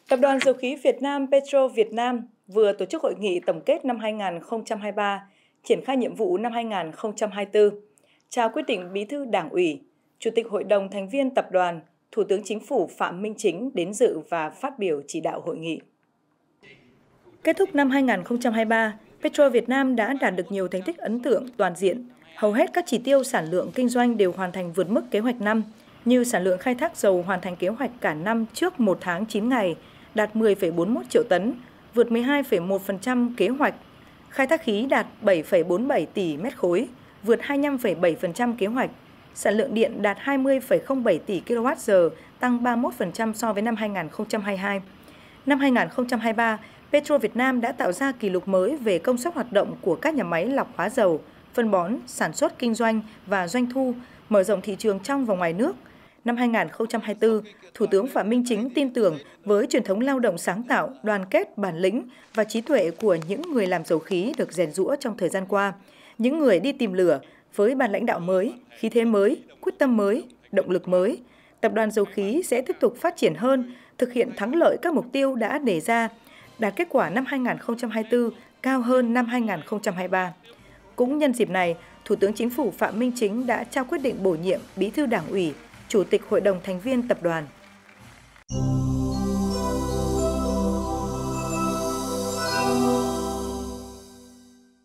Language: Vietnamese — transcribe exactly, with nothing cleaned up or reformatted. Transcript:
Tập đoàn Dầu khí Việt Nam Petro Việt Nam vừa tổ chức hội nghị tổng kết năm hai nghìn không trăm hai mươi ba, triển khai nhiệm vụ năm hai nghìn không trăm hai mươi tư, trao quyết định Bí thư Đảng ủy, Chủ tịch Hội đồng thành viên tập đoàn, Thủ tướng Chính phủ Phạm Minh Chính đến dự và phát biểu chỉ đạo hội nghị. Kết thúc năm hai nghìn không trăm hai mươi ba, Petro Việt Nam đã đạt được nhiều thành tích ấn tượng toàn diện. Hầu hết các chỉ tiêu sản lượng kinh doanh đều hoàn thành vượt mức kế hoạch năm, như sản lượng khai thác dầu hoàn thành kế hoạch cả năm trước một tháng chín ngày, đạt mười phẩy bốn mươi mốt triệu tấn, vượt mười hai phẩy một phần trăm kế hoạch. Khai thác khí đạt bảy phẩy bốn mươi bảy tỷ mét khối, vượt hai mươi lăm phẩy bảy phần trăm kế hoạch. Sản lượng điện đạt hai mươi phẩy không bảy tỷ ki lô oát giờ, tăng ba mươi mốt phần trăm so với năm hai nghìn không trăm hai mươi hai. Năm hai nghìn không trăm hai mươi ba, Petro Việt Nam đã tạo ra kỷ lục mới về công suất hoạt động của các nhà máy lọc hóa dầu, phân bón, sản xuất kinh doanh và doanh thu, mở rộng thị trường trong và ngoài nước. Năm hai nghìn không trăm hai mươi tư, Thủ tướng Phạm Minh Chính tin tưởng với truyền thống lao động sáng tạo, đoàn kết, bản lĩnh và trí tuệ của những người làm dầu khí được rèn giũa trong thời gian qua, những người đi tìm lửa với ban lãnh đạo mới, khí thế mới, quyết tâm mới, động lực mới, Tập đoàn Dầu khí sẽ tiếp tục phát triển hơn, thực hiện thắng lợi các mục tiêu đã đề ra, đạt kết quả năm hai nghìn không trăm hai mươi tư cao hơn năm hai nghìn không trăm hai mươi ba. Cũng nhân dịp này, Thủ tướng Chính phủ Phạm Minh Chính đã trao quyết định bổ nhiệm Bí thư Đảng ủy, Chủ tịch Hội đồng thành viên tập đoàn.